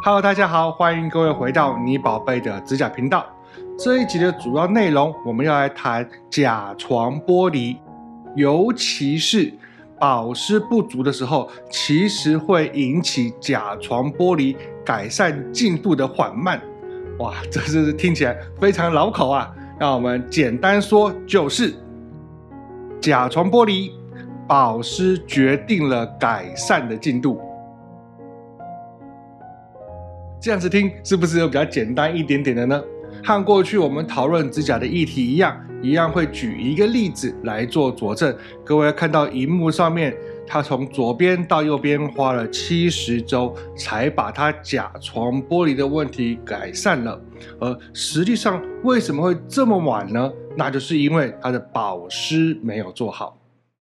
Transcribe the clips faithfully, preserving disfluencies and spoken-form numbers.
Hello， 大家好，欢迎各位回到你宝贝的指甲频道。这一集的主要内容，我们要来谈甲床剥离，尤其是保湿不足的时候，其实会引起甲床剥离改善进度的缓慢。哇，这是听起来非常老口啊！让我们简单说，就是甲床剥离，保湿决定了改善的进度。这样子听是不是有比较简单一点点的呢？和过去我们讨论指甲的议题一样，一样会举一个例子来做佐证。各位看到荧幕上面，他从左边到右边花了七十周，才把他甲床剥离的问题改善了。而实际上为什么会这么晚呢？那就是因为他的保湿没有做好。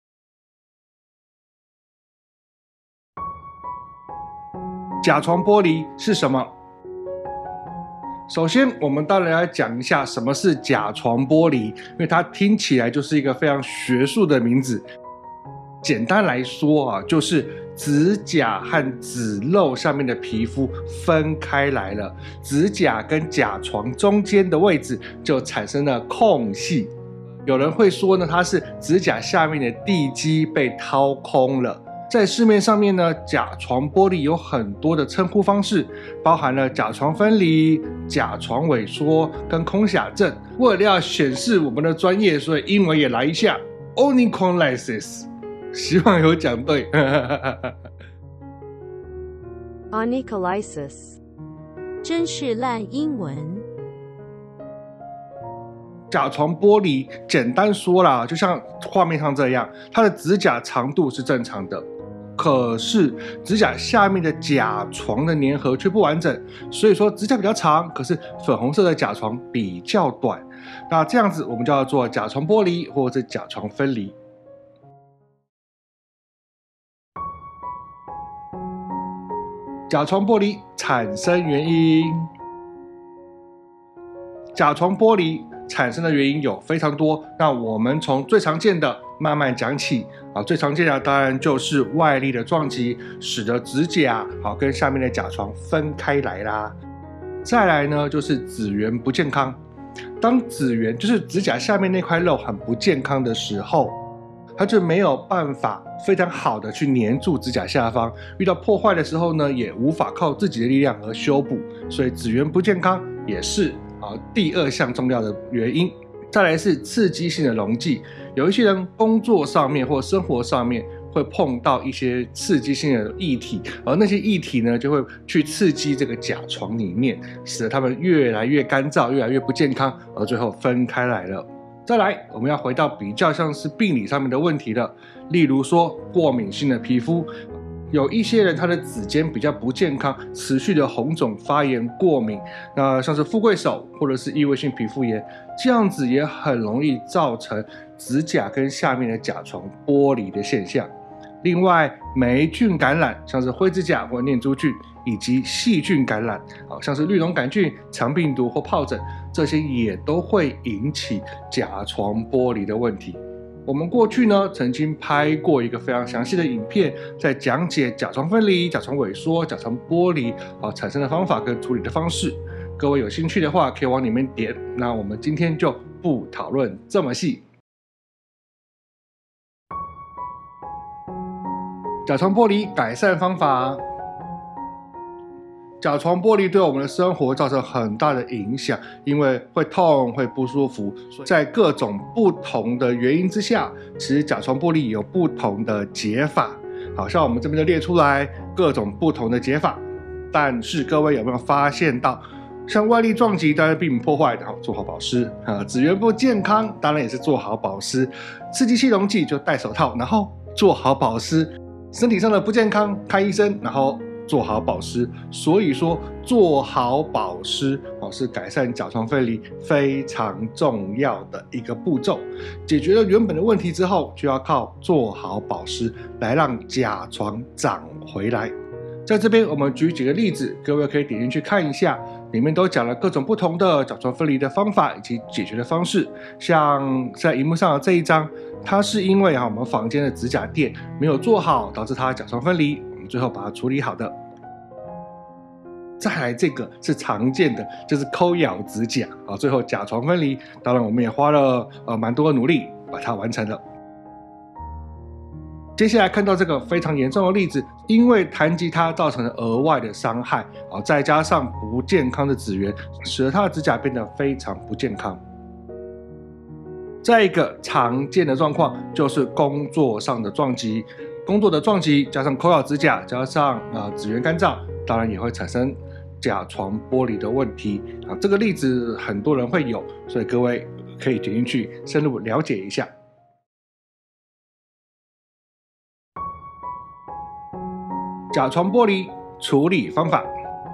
甲床剥离是什么？首先，我们当然要讲一下什么是甲床剥离，因为它听起来就是一个非常学术的名字。简单来说啊，就是指甲和指肉上面的皮肤分开来了，指甲跟甲床中间的位置就产生了空隙。有人会说呢，它是指甲下面的地基被掏空了。在市面上面呢，甲床剥离有很多的称呼方式，包含了甲床分离、甲床萎缩跟空匣症。为了要显示我们的专业，所以英文也来一下 onycholysis， 希望有讲对。 onycholysis 真是烂英文。 甲床剥离简单说啦，就像画面上这样，它的指甲长度是正常的，可是指甲下面的甲床的粘合却不完整，所以说指甲比较长，可是粉红色的甲床比较短。那这样子我们就要做甲床剥离或者是甲床分离。甲床剥离产生原因，甲床剥离产生的原因有非常多，那我们从最常见的慢慢讲起啊。最常见的当然就是外力的撞击，使得指甲好跟下面的甲床分开来啦。再来呢，就是指缘不健康。当指缘就是指甲下面那块肉很不健康的时候，它就没有办法非常好的去黏住指甲下方，遇到破坏的时候呢，也无法靠自己的力量而修补，所以指缘不健康也是啊，第二项重要的原因。再来是刺激性的溶剂，有一些人工作上面或生活上面会碰到一些刺激性的液体，而那些液体呢就会去刺激这个甲床里面，使得它们越来越干燥，越来越不健康，而最后分开来了。再来，我们要回到比较像是病理上面的问题了，例如说过敏性的皮肤。有一些人他的指尖比较不健康，持续的红肿、发炎、过敏，那像是富贵手或者是异位性皮肤炎，这样子也很容易造成指甲跟下面的甲床剥离的现象。另外，霉菌感染，像是灰指甲或念珠菌，以及细菌感染，像是绿脓杆菌、肠病毒或疱疹，这些也都会引起甲床剥离的问题。我们过去呢曾经拍过一个非常详细的影片，在讲解甲床分离、甲床萎缩、甲床剥离啊产生的方法跟处理的方式。各位有兴趣的话，可以往里面点。那我们今天就不讨论这么细。甲床剥离改善方法。甲床剥离对我们的生活造成很大的影响，因为会痛、会不舒服，在各种不同的原因之下，其实甲床剥离有不同的解法。好像我们这边就列出来各种不同的解法，但是各位有没有发现到，像外力撞击当然避免破坏，然后做好保湿啊；指缘不健康当然也是做好保湿；刺激性溶剂就戴手套，然后做好保湿；身体上的不健康看医生，然后做好保湿。所以说做好保湿是改善甲床分离非常重要的一个步骤。解决了原本的问题之后，就要靠做好保湿来让甲床长回来。在这边我们举几个例子，各位可以点进去看一下，里面都讲了各种不同的甲床分离的方法以及解决的方式。像在荧幕上的这一张，它是因为我们房间的指甲垫没有做好，导致它甲床分离，我们最后把它处理好的。 再来这个是常见的，就是抠咬指甲啊。最后甲床分离，当然我们也花了呃蛮多的努力把它完成了。接下来看到这个非常严重的例子，因为弹吉他造成了额外的伤害啊，再加上不健康的指缘，使得他的指甲变得非常不健康。再一个常见的状况就是工作上的撞击，工作的撞击加上抠咬指甲，加上呃指缘干燥，当然也会产生甲床剥离的问题啊。这个例子很多人会有，所以各位可以点进去深入了解一下。甲床剥离处理方法。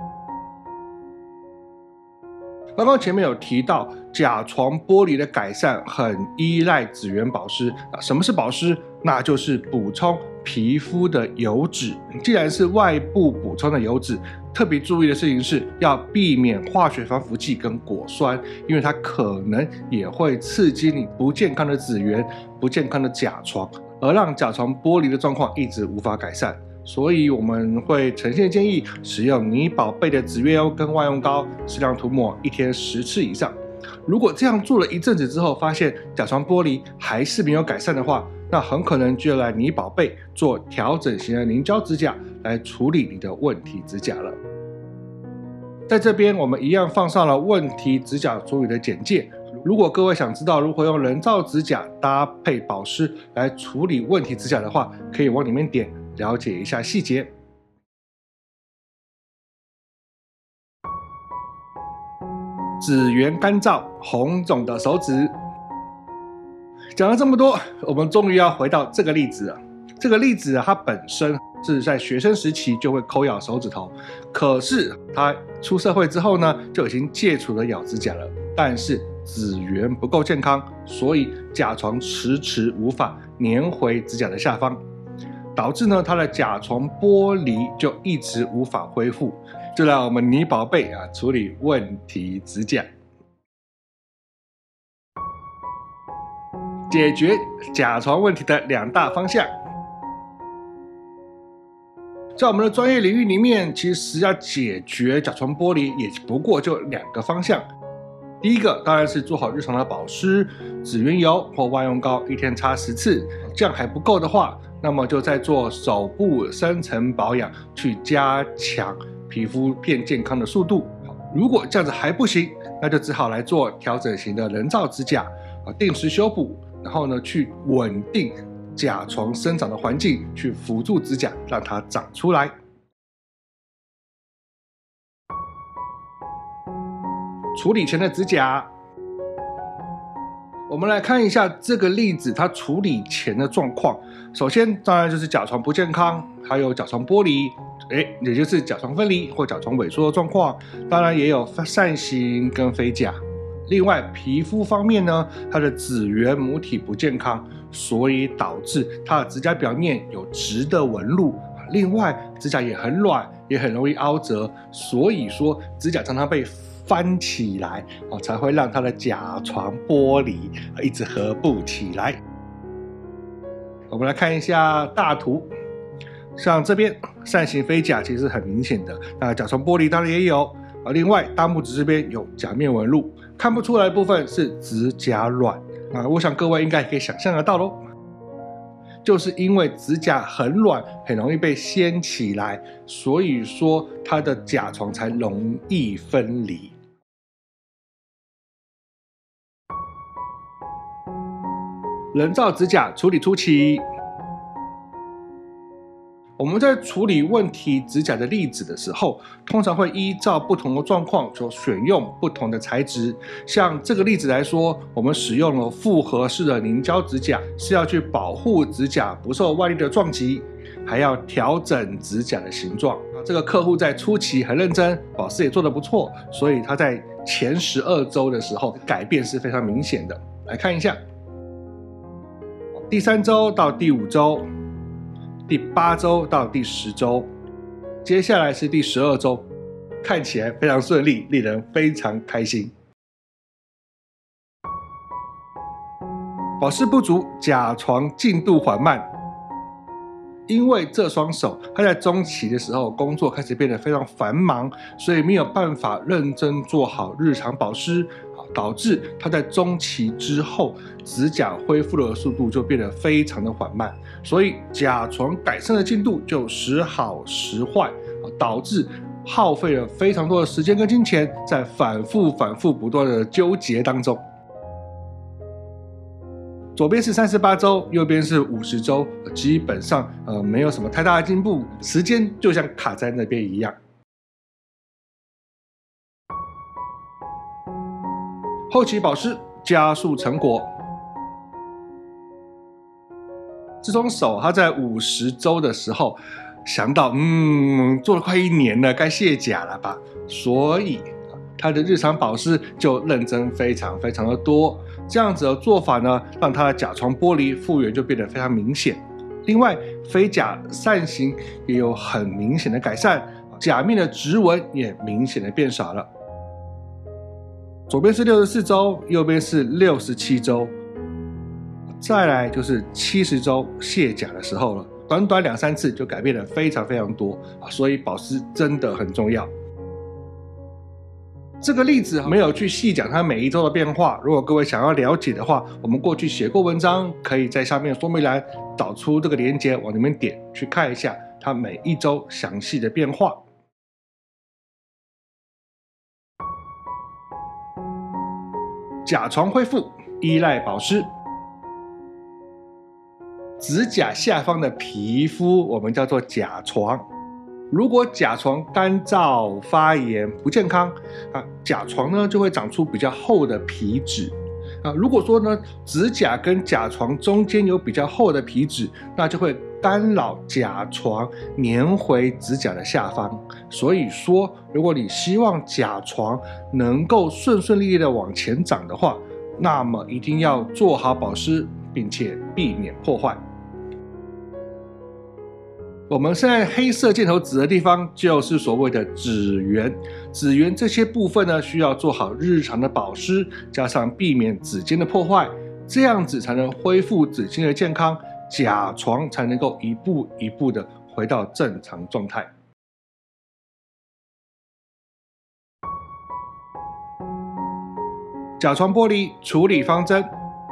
刚刚前面有提到，甲床剥离的改善很依赖指缘保湿。什么是保湿？那就是补充皮肤的油脂。既然是外部补充的油脂，特别注意的事情是要避免化学防腐剂跟果酸，因为它可能也会刺激你不健康的指缘、不健康的甲床，而让甲床剥离的状况一直无法改善。所以我们会呈现建议使用你宝贝的指月油跟万用膏，适量涂抹，一天十次以上。如果这样做了一阵子之后，发现甲床剥离还是没有改善的话，那很可能就要来你宝贝做调整型的凝胶指甲来处理你的问题指甲了。在这边我们一样放上了问题指甲处理的简介。如果各位想知道如何用人造指甲搭配保湿来处理问题指甲的话，可以往里面点了解一下细节。指缘干燥、红肿的手指。讲了这么多，我们终于要回到这个例子了。这个例子啊，它本身是在学生时期就会抠咬手指头，可是他出社会之后呢，就已经戒除了咬指甲了。但是指缘不够健康，所以甲床迟迟无法粘回指甲的下方，导致呢他的甲床剥离就一直无法恢复。就让我们你宝贝啊处理问题指甲，解决甲床问题的两大方向。在我们的专业领域里面，其实要解决甲床剥离也不过就两个方向。第一个当然是做好日常的保湿，指缘油或万用膏一天擦十次，这样还不够的话，那么就再做手部深层保养，去加强皮肤变健康的速度。如果这样子还不行，那就只好来做调整型的人造指甲，定时修补，然后呢去稳定甲床生长的环境，去辅助指甲让它长出来。处理前的指甲，我们来看一下这个例子，它处理前的状况。首先，当然就是甲床不健康，还有甲床剥离，哎，也就是甲床分离或甲床萎缩的状况。当然也有扇形跟飞甲。另外，皮肤方面呢，它的指缘母体不健康，所以导致它的指甲表面有直的纹路。另外，指甲也很软，也很容易凹折，所以说指甲常常被翻起来，哦，才会让它的甲床剥离，一直合不起来。我们来看一下大图，像这边扇形飞甲其实很明显的，那甲床剥离当然也有。啊，另外大拇指这边有甲面纹路，看不出来的部分是指甲软啊，我想各位应该可以想象得到咯。就是因为指甲很软，很容易被掀起来，所以说它的甲床才容易分离。人造指甲处理初期，我们在处理问题指甲的例子的时候，通常会依照不同的状况就选用不同的材质。像这个例子来说，我们使用了复合式的凝胶指甲，是要去保护指甲不受外力的撞击，还要调整指甲的形状。这个客户在初期很认真，保湿也做得不错，所以他在前十二周的时候改变是非常明显的。来看一下，第三周到第五周。第八周到第十周，接下来是第十二周，看起来非常顺利，令人非常开心。保湿不足，甲床进度缓慢， 因为这双手它在中期的时候工作开始变得非常繁忙，所以没有办法认真做好日常保湿，导致它在中期之后指甲恢复的速度就变得非常的缓慢，所以甲床改善的进度就时好时坏，导致耗费了非常多的时间跟金钱在反复反复不断的纠结当中。左边是三十八周，右边是五十周，基本上呃没有什么太大的进步，时间就像卡在那边一样。后期保湿加速成果，这双手它在五十周的时候想到，嗯，做了快一年了，该卸甲了吧？所以它的日常保湿就认真非常非常的多。这样子的做法呢，让它的甲床剥离复原就变得非常明显。另外，非甲扇形也有很明显的改善，甲面的直纹也明显的变少了。左边是六十四周，右边是六十七周，再来就是七十周卸甲的时候了。短短两三次就改变了非常非常多啊，所以保湿真的很重要。这个例子没有去细讲它每一周的变化，如果各位想要了解的话，我们过去写过文章，可以在下面说明栏找出这个连结，往里面点去看一下它每一周详细的变化。甲床恢复依赖保湿，指甲下方的皮肤我们叫做甲床。如果甲床干燥、发炎、不健康啊，甲床呢就会长出比较厚的皮脂啊。如果说呢指甲跟甲床中间有比较厚的皮脂，那就会干扰甲床粘回指甲的下方。所以说，如果你希望甲床能够顺顺利利的往前长的话，那么一定要做好保湿，并且避免破坏。我们现在黑色箭头指的地方就是所谓的指缘，指缘这些部分呢，需要做好日常的保湿，加上避免指尖的破坏，这样子才能恢复指尖的健康，甲床才能够一步一步的回到正常状态。甲床剥离处理方针。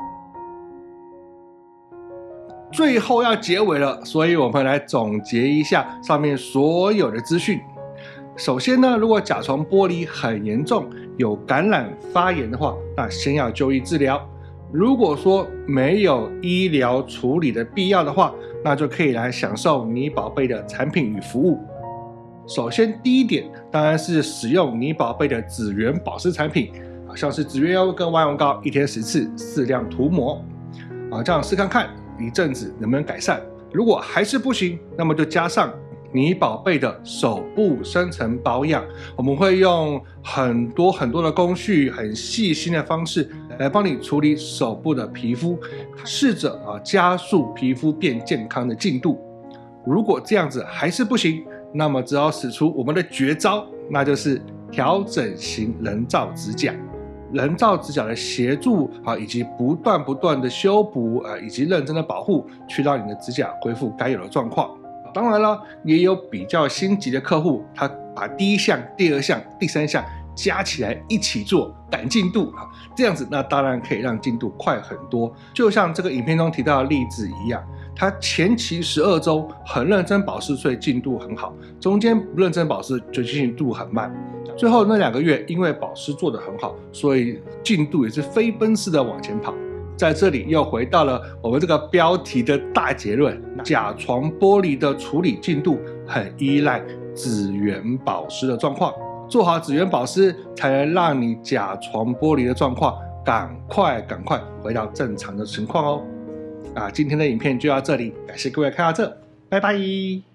最后要结尾了，所以我们来总结一下上面所有的资讯。首先呢，如果甲床剥离很严重，有感染发炎的话，那先要就医治疗。如果说没有医疗处理的必要的话，那就可以来享受你宝贝的产品与服务。首先第一点，当然是使用你宝贝的指缘保湿产品，像是指缘油跟万用膏，一天十次，适量涂抹，啊，这样试看看。一阵子能不能改善？如果还是不行，那么就加上你宝贝的手部深层保养。我们会用很多很多的工序，很细心的方式来帮你处理手部的皮肤，试着啊加速皮肤变健康的进度。如果这样子还是不行，那么只好使出我们的绝招，那就是调整型人造指甲。人造指甲的协助啊，以及不断不断的修补啊，以及认真的保护，去让你的指甲恢复该有的状况。当然了，也有比较心急的客户，他把第一项、第二项、第三项加起来一起做，赶进度啊，这样子那当然可以让进度快很多。就像这个影片中提到的例子一样，他前期十二周很认真保湿，所以进度很好；中间不认真保湿，就进度很慢。最后那两个月，因为保湿做得很好，所以进度也是飞奔似的往前跑。在这里又回到了我们这个标题的大结论：甲床剥离的处理进度很依赖指缘保湿的状况。做好指缘保湿，才能让你甲床剥离的状况赶快赶快回到正常的情况哦。啊，今天的影片就到这里，感谢各位看到这，拜拜。